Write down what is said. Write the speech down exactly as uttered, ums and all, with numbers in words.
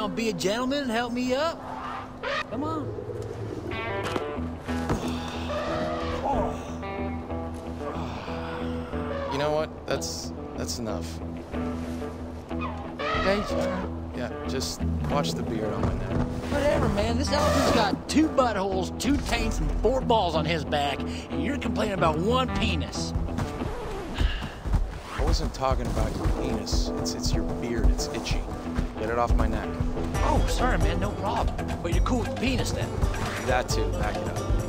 gonna be a gentleman and help me up? Come on. You know what? That's that's enough. Okay, sir. Yeah, just watch the beard on my neck. Whatever, man. This elephant's got two buttholes, two taints, and four balls on his back, and you're complaining about one penis. I wasn't talking about your penis. It's it's your beard. It's itchy. Get it off my neck. Oh, sorry, man. No problem. But you're cool with the penis, then? That too. Back it up.